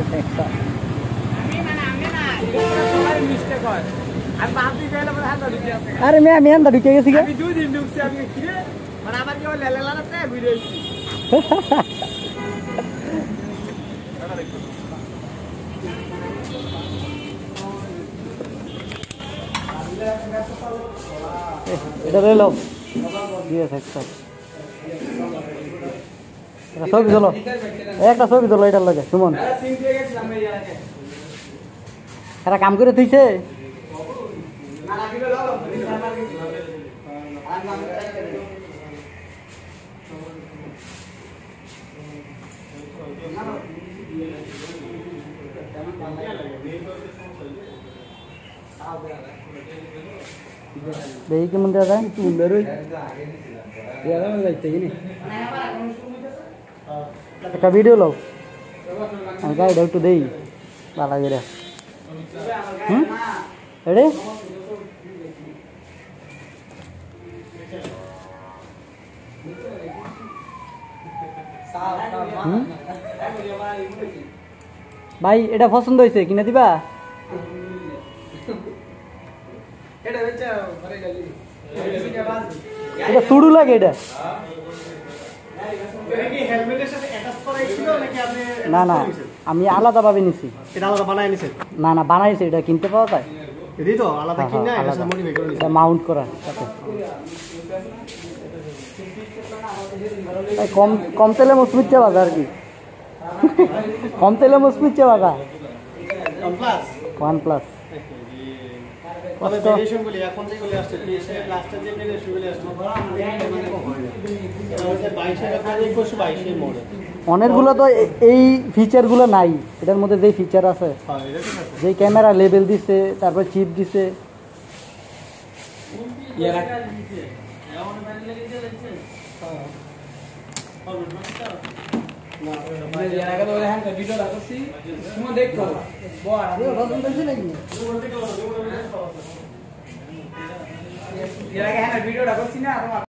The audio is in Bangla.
Gsxr अरे मैं अंदर ढुके गए क्या এটা লো Gsxr ছবি তোলো একটা ছবি তোলো এটার লাগে সুমন এরা কাম করে থইছে দেখি কেমন দেওয়া যায় একটা ভিডিও লো আমি গাড়িটা একটু দেই ভালো করে রেডি ভাই এটা পছন্দ হয়েছে কিনা দিবা এটা সুড়ু লাগে এটা না না আমি আলাদা ভাবে নিছি এটা আলাদা বানায় নিছেন না না বানাইছে এটা কিনতে পাওয়া যায় এটাই তো আলাদা কিনে এটা মডিফাই করে নিছেন মাউন্ট করা সাথে কম কম তেলে মুসমিচ্ছে বাজা আর কি কম তেলে মুসমিচ্ছে বাজা OnePlus কত ভেরিয়েশন গুলি এখন যেগুলি আসছে লাস্টের যে ভেরিয়েশন গুলি আসছে এটা 22 এর মডেল অনেকগুলো তো এই ফিচারগুলো নাই এটার মধ্যে যে ফিচার আছে যে ক্যামেরা লেভেল দিছে তারপর চিপ দিছে ভিডিওটা করছি না